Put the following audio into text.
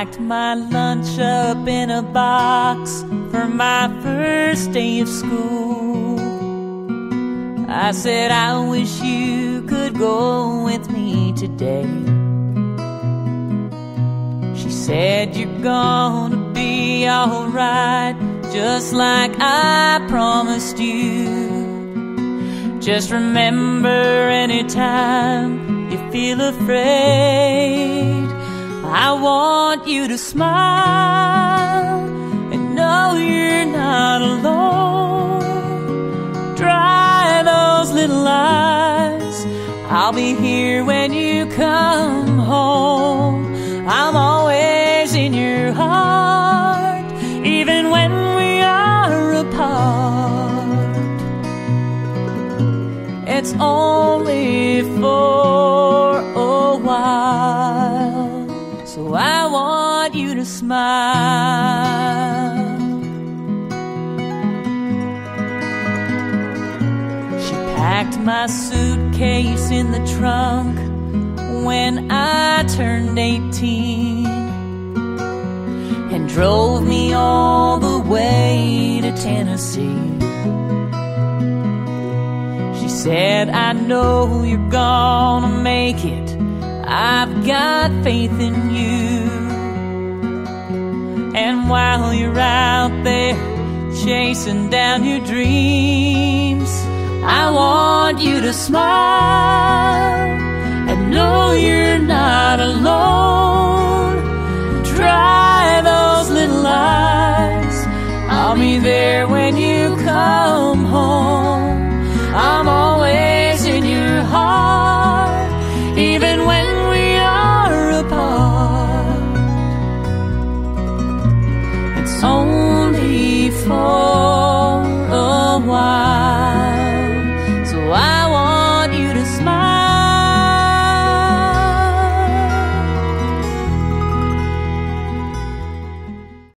packed my lunch up in a box for my first day of school. I said, I wish you could go with me today. She said, you're gonna be alright, just like I promised you. Just remember, anytime you feel afraid, I want you to smile and know you're not alone. Dry those little eyes, I'll be here when you come home. I'm always in your heart, even when we are apart. It's only for a while, so I want you to smile. She packed my suitcase in the trunk when I turned 18 and drove me all the way to Tennessee. She said, I know you're gonna make it, I've got faith in you. And while you're out there chasing down your dreams, I want you to smile and know you're not alone. Dry those little eyes, I'll be there when you come home. I'm always in your heart, even when we are apart. It's only for